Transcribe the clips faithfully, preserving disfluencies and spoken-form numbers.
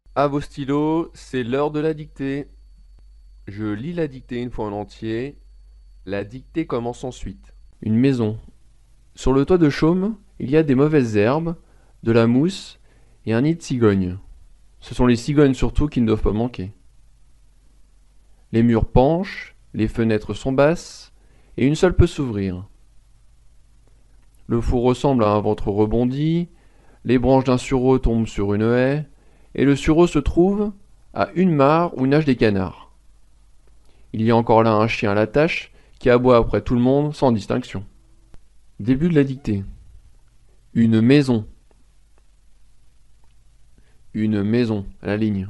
À vos stylos, c'est l'heure de la dictée. Je lis la dictée une fois en entier. La dictée commence ensuite. Une maison. Sur le toit de chaume, il y a des mauvaises herbes, de la mousse et un nid de cigognes. Ce sont les cigognes surtout qui ne doivent pas manquer. Les murs penchent, les fenêtres sont basses, et une seule peut s'ouvrir. Le four ressemble à un ventre rebondi, les branches d'un sureau tombent sur une haie, et le sureau se trouve à une mare où nagent des canards. Il y a encore là un chien à la tâche qui aboie après tout le monde sans distinction. Début de la dictée. Une maison. Une maison, à la ligne.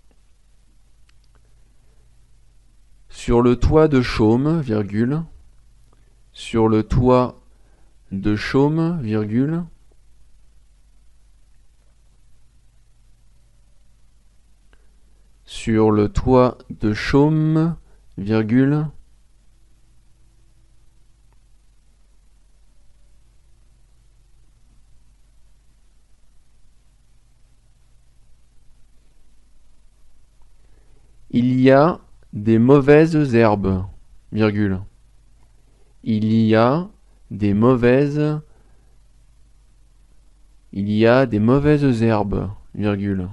Sur le toit de chaume, virgule. Sur le toit de chaume, virgule. Sur le toit de chaume, virgule. Il y a des mauvaises herbes, virgule. Il y a des mauvaises Il y a des mauvaises herbes, virgule.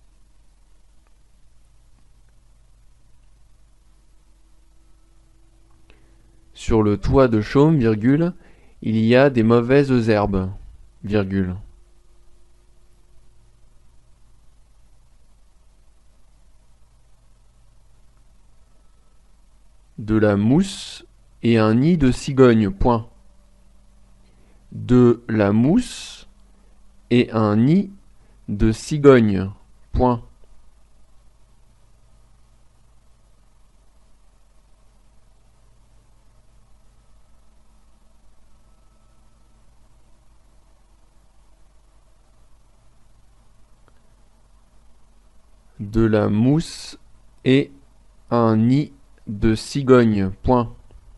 Sur le toit de chaume, virgule, il y a des mauvaises herbes, virgule. De la mousse et un nid de cigogne, point. De la mousse et un nid de cigogne, point. De la mousse et un nid de cigogne, point.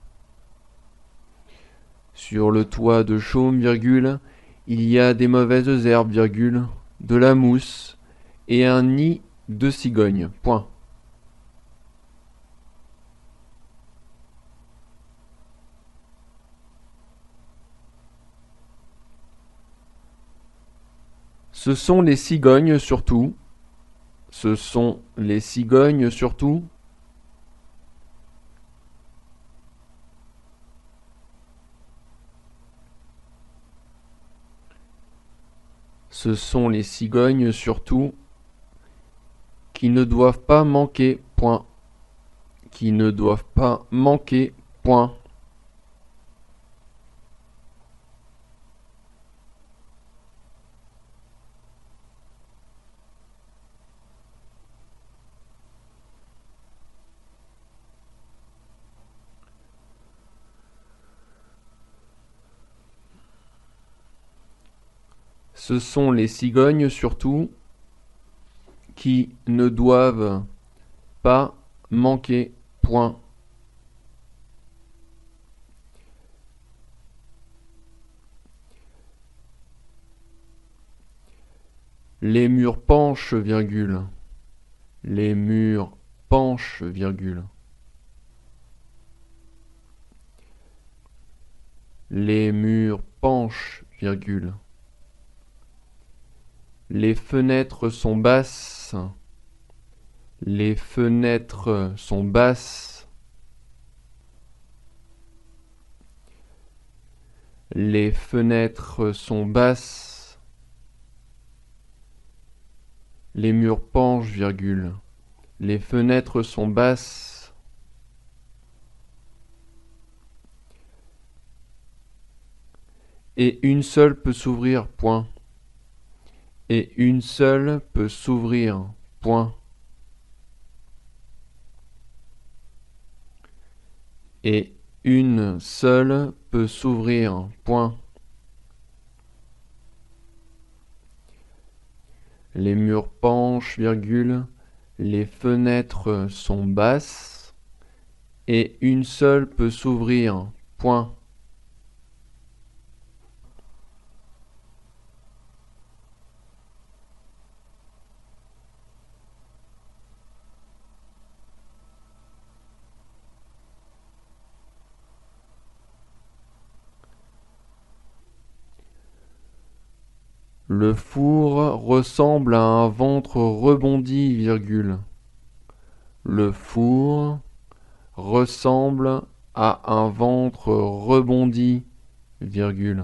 Sur le toit de chaume, virgule, il y a des mauvaises herbes, virgule, de la mousse et un nid de cigogne, point. Ce sont les cigognes surtout. Ce sont les cigognes surtout. Ce sont les cigognes surtout qui ne doivent pas manquer, point. Qui ne doivent pas manquer, point. Ce sont les cigognes surtout qui ne doivent pas manquer, point. Les murs penchent, virgule. Les murs penchent, virgule. Les murs penchent, virgule. Les fenêtres sont basses. Les fenêtres sont basses. Les fenêtres sont basses. Les murs penchent, virgule. Les fenêtres sont basses. Et une seule peut s'ouvrir, point. Et une seule peut s'ouvrir, point. Et une seule peut s'ouvrir, point. Les murs penchent, virgule. Les fenêtres sont basses. Et une seule peut s'ouvrir, point. Le four ressemble à un ventre rebondi, virgule. Le four ressemble à un ventre rebondi, virgule.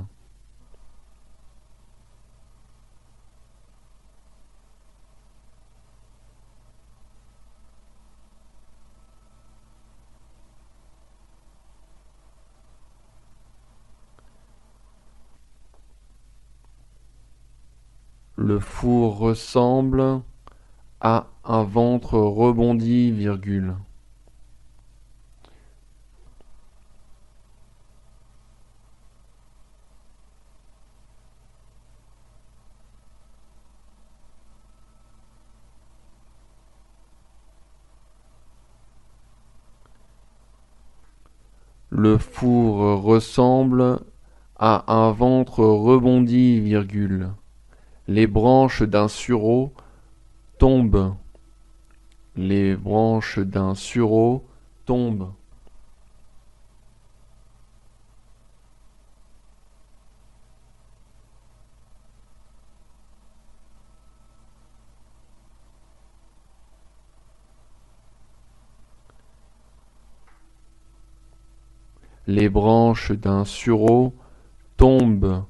Le four ressemble à un ventre rebondi, virgule. Le four ressemble à un ventre rebondi, virgule. Les branches d'un sureau tombent. Les branches d'un sureau tombent. Les branches d'un sureau tombent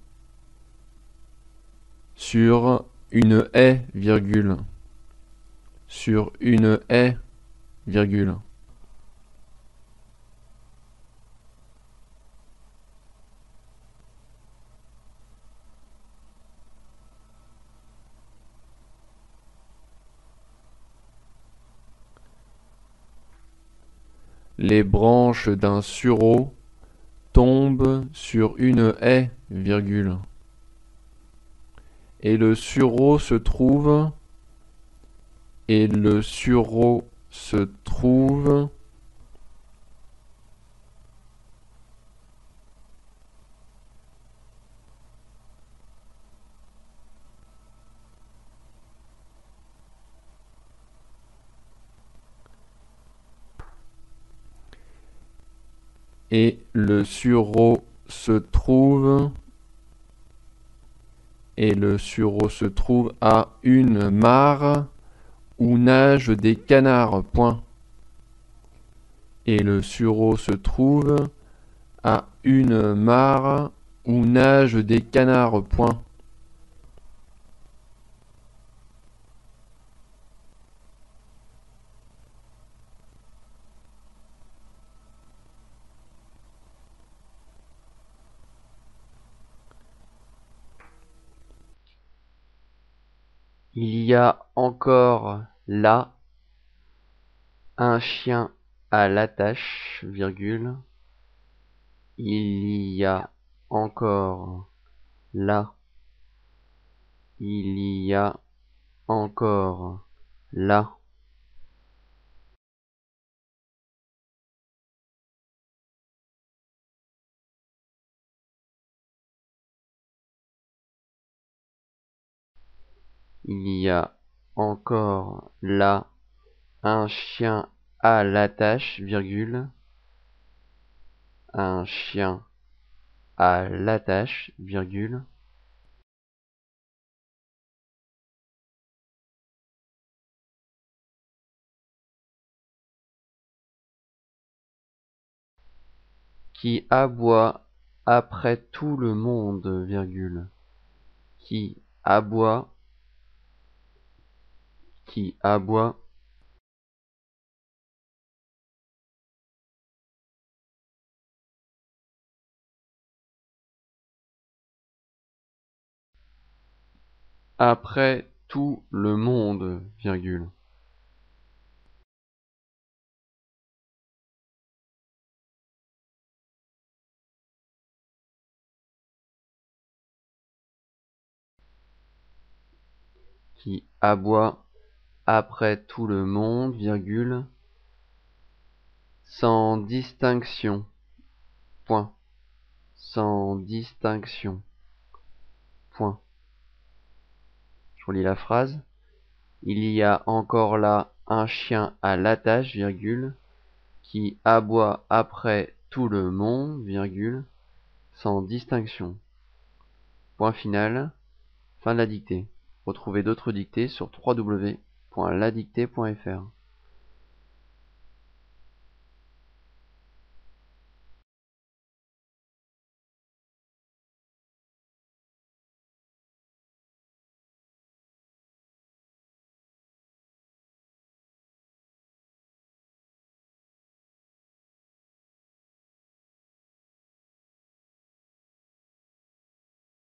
sur une haie, virgule. Sur une haie, virgule. Les branches d'un sureau tombent sur une haie, virgule. Et le sureau se trouve, et le sureau se trouve, et le sureau se trouve, et le sureau se trouve à une mare où nagent des canards, point. Et le sureau se trouve à une mare où nagent des canards, point. Il y a encore là un chien à l'attache, virgule. Il y a encore là. Il y a encore là. Il y a encore là un chien à l'attache, virgule. Un chien à l'attache, virgule. Qui aboie après tout le monde, virgule. Qui aboie, qui aboie après tout le monde, virgule. Qui aboie après tout le monde, virgule, sans distinction, point, sans distinction, point. Je relis la phrase. Il y a encore là un chien à l'attache, virgule, qui aboie après tout le monde, virgule, sans distinction. Point final. Fin de la dictée. Retrouvez d'autres dictées sur w w w point la dictée point f r.